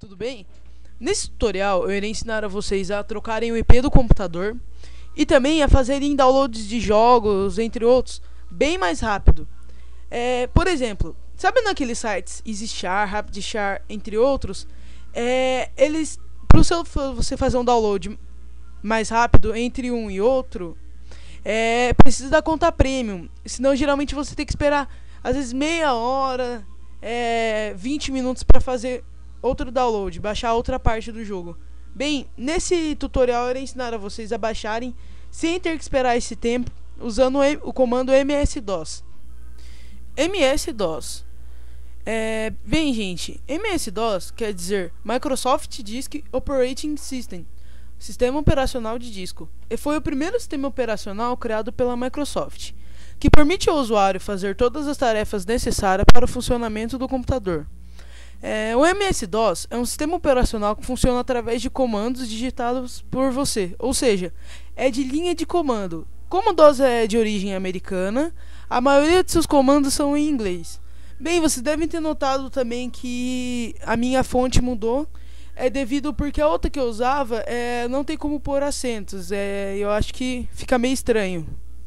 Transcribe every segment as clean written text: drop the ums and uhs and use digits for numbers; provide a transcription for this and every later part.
tudo bem? Nesse tutorial eu irei ensinar a vocês a trocarem o IP do computador e também a fazerem downloads de jogos, entre outros, bem mais rápido. Por exemplo, sabe naqueles sites EasyShare, RapidShare, entre outros, eles, para você fazer um download mais rápido entre um e outro, precisa da conta premium, senão geralmente você tem que esperar às vezes meia hora, 20 minutos para fazer outro download, baixar outra parte do jogo. Bem, nesse tutorial eu irei ensinar a vocês a baixarem sem ter que esperar esse tempo, usando o comando MS-DOS. MS-DOS. Bem, gente, MS-DOS quer dizer Microsoft Disk Operating System, sistema operacional de disco, e foi o primeiro sistema operacional criado pela Microsoft, que permite ao usuário fazer todas as tarefas necessárias para o funcionamento do computador. O MS-DOS é um sistema operacional que funciona através de comandos digitados por você, ou seja, é de linha de comando. Como o DOS é de origem americana, a maioria de seus comandos são em inglês. Bem, vocês devem ter notado também que a minha fonte mudou, devido porque a outra que eu usava não tem como pôr acentos, eu acho que fica meio estranho.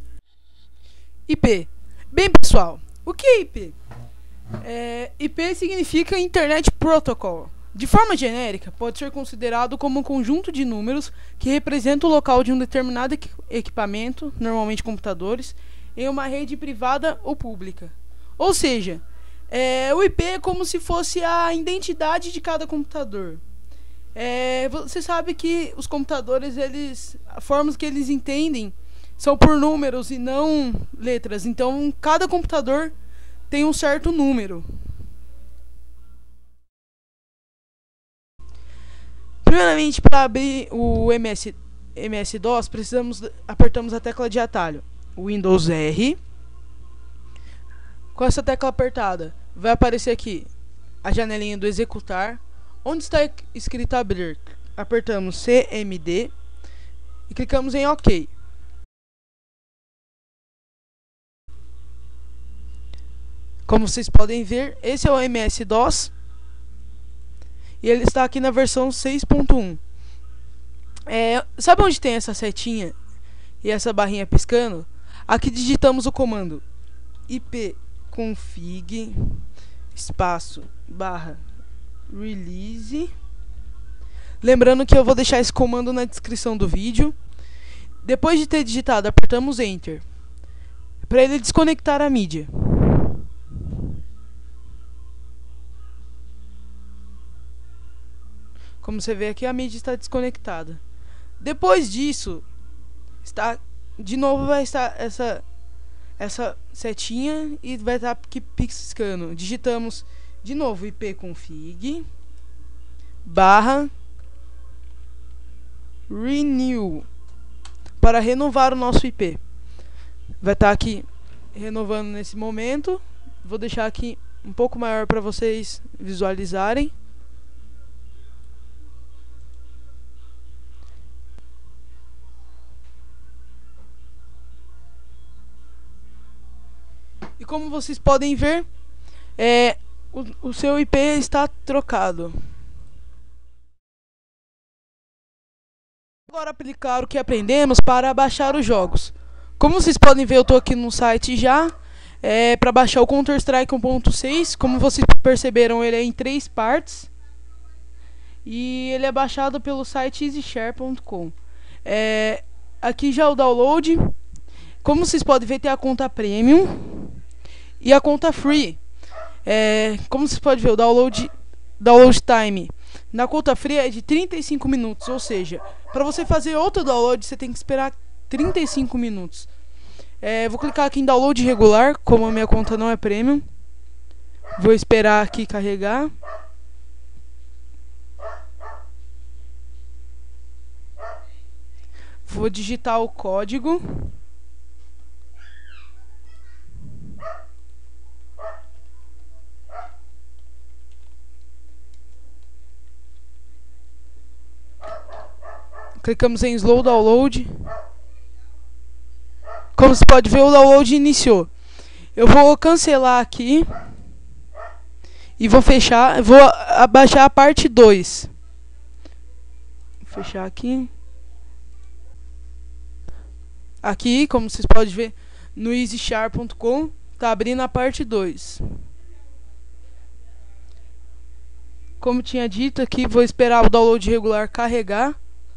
IP. Bem, pessoal, o que é IP? IP significa Internet Protocol. De forma genérica, pode ser considerado como um conjunto de números que representa o local de um determinado equipamento, normalmente computadores, em uma rede privada ou pública. Ou seja, o IP é como se fosse a identidade de cada computador. Você sabe que os computadores, a forma que eles entendem são por números e não letras. Então, cada computador tem um certo número. Primeiramente, para abrir o MS-DOS, apertamos a tecla de atalho, Windows R. Com essa tecla apertada, vai aparecer aqui a janelinha do executar, onde está escrito abrir. Apertamos CMD e clicamos em OK. Como vocês podem ver, esse é o MS-DOS e ele está aqui na versão 6.1. Sabe onde tem essa setinha e essa barrinha piscando? Aqui digitamos o comando ipconfig espaço barra release. Lembrando que eu vou deixar esse comando na descrição do vídeo. Depois de ter digitado, apertamos Enter para ele desconectar a mídia. Como você vê aqui, a mídia está desconectada. Depois disso, de novo vai estar essa setinha e vai estar aqui piscando. Digitamos de novo ipconfig barra renew para renovar o nosso IP. Vai estar aqui renovando nesse momento. Vou deixar aqui um pouco maior para vocês visualizarem. E como vocês podem ver, o seu IP está trocado. Agora aplicar o que aprendemos para baixar os jogos. Como vocês podem ver, eu estou aqui no site já. Para baixar o Counter-Strike 1.6. Como vocês perceberam, ele é em 3 partes. E ele é baixado pelo site easyshare.com. Aqui já o download. Como vocês podem ver, tem a conta Premium e a conta Free. Como vocês podem ver, o download time na conta Free é de 35 minutos. Ou seja, para você fazer outro download, você tem que esperar 35 minutos. Vou clicar aqui em download regular, como a minha conta não é Premium. Vou esperar aqui carregar. Vou digitar o código. Clicamos em Slow Download. Como você pode ver, o download iniciou. Eu vou cancelar aqui E vou fechar, vou abaixar a parte 2. Vou fechar aqui. Aqui, como vocês podem ver, no easychar.com tá abrindo a parte 2. Como tinha dito aqui, vou esperar o download regular carregar.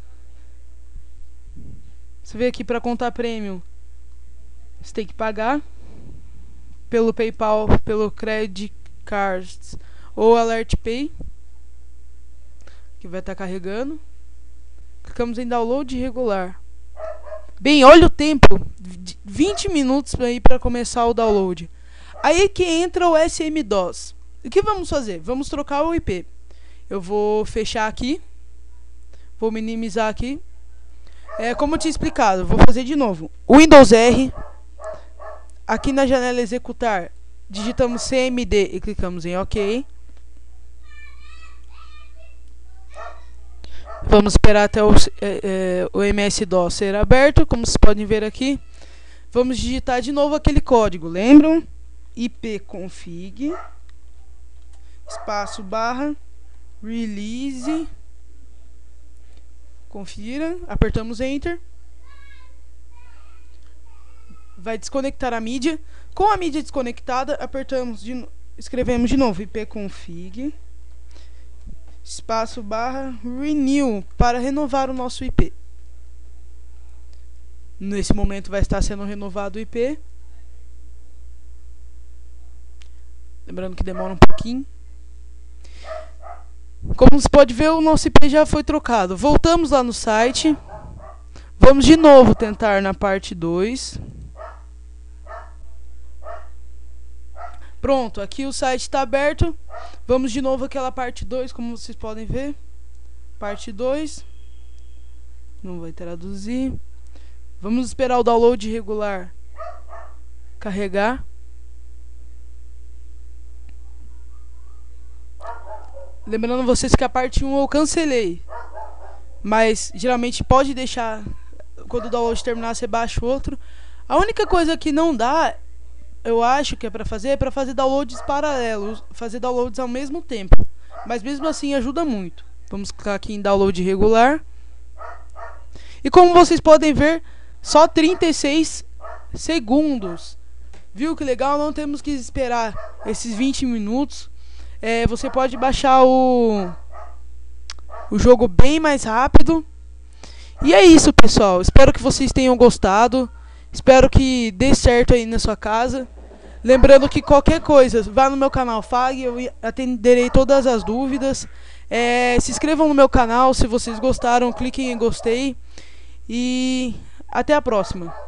Você vê aqui para contar premium, você tem que pagar pelo PayPal, pelo Credit Cards ou Alert Pay, que vai estar carregando. Clicamos em download regular. Bem, olha o tempo, 20 minutos aí para começar o download. Aí que entra o SM-DOS. O que vamos fazer? Vamos trocar o IP. Eu vou fechar aqui, vou minimizar aqui. Como eu tinha explicado, vou fazer de novo. Windows R, aqui na janela executar, digitamos CMD e clicamos em OK. Vamos esperar até o MS-DOS ser aberto, como vocês podem ver aqui. Vamos digitar de novo aquele código, lembram? ipconfig espaço barra release. Confira, apertamos Enter. Vai desconectar a mídia. Com a mídia desconectada, escrevemos de novo ipconfig espaço barra renew para renovar o nosso IP. Nesse momento vai estar sendo renovado o IP. Lembrando que demora um pouquinho. Como você pode ver, o nosso IP já foi trocado. Voltamos lá no site. Vamos de novo tentar na parte 2. Pronto, aqui o site está aberto. Vamos de novo àquela parte 2, como vocês podem ver. Parte 2. Não vai traduzir. Vamos esperar o download regular carregar. Lembrando vocês que a parte 1 eu cancelei. Mas geralmente pode deixar, quando o download terminar, você baixa o outro. A única coisa que não dá, eu acho que é para fazer downloads paralelos, fazer downloads ao mesmo tempo. Mas mesmo assim ajuda muito. Vamos clicar aqui em download regular. E como vocês podem ver, só 36 segundos. Viu que legal? Não temos que esperar esses 20 minutos. Você pode baixar o jogo bem mais rápido. E é isso, pessoal. Espero que vocês tenham gostado. Espero que dê certo aí na sua casa. Lembrando que qualquer coisa, vá no meu canal FAG, eu atenderei todas as dúvidas. Se inscrevam no meu canal, se vocês gostaram, cliquem em gostei. E até a próxima.